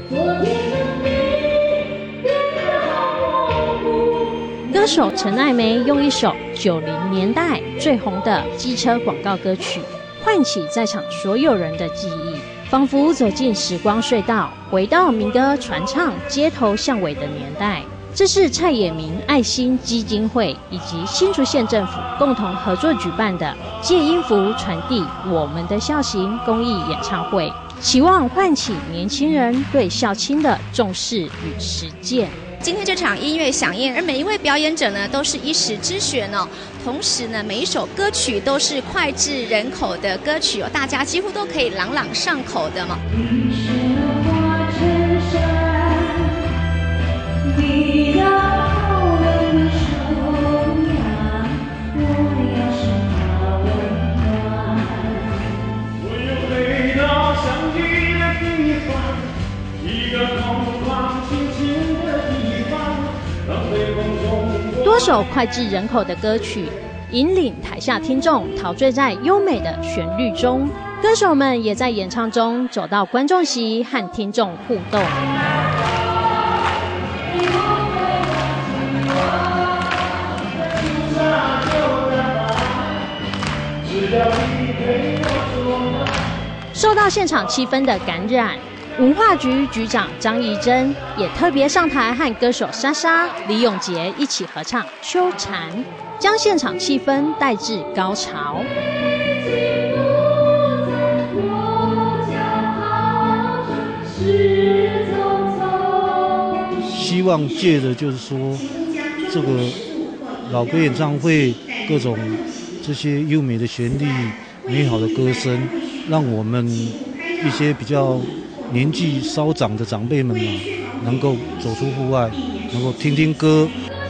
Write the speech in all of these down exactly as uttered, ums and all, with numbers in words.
歌手陈爱梅用一首九零年代最红的机车广告歌曲，唤起在场所有人的记忆，仿佛走进时光隧道，回到民歌传唱街头巷尾的年代。这是蔡衍明爱心基金会以及新竹县政府共同合作举办的借音符传递我们的孝行公益演唱会，期望唤起年轻人对孝亲的重视与实践。 今天这场音乐响应，而每一位表演者呢都是一时之选哦。同时呢，每一首歌曲都是脍炙人口的歌曲哦，大家几乎都可以朗朗上口的嘛。多首脍炙人口的歌曲，引领台下听众陶醉在优美的旋律中，歌手们也在演唱中走到观众席和听众互动。受到现场气氛的感染，文化局局长张怡珍也特别上台和歌手莎莎、李永杰一起合唱《秋蝉》，将现场气氛带至高潮。 希望借的就是说，这个老歌演唱会各种这些优美的旋律、美好的歌声，让我们一些比较年纪稍长的长辈们啊，能够走出户外，能够听听歌。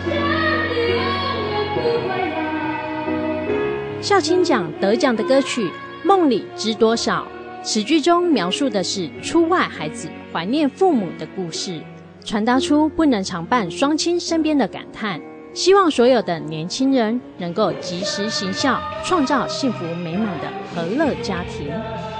孝亲奖得奖的歌曲《梦里知多少》，此剧中描述的是出外孩子怀念父母的故事，传达出不能常伴双亲身边的感叹。希望所有的年轻人能够及时行孝，创造幸福美满的和乐家庭。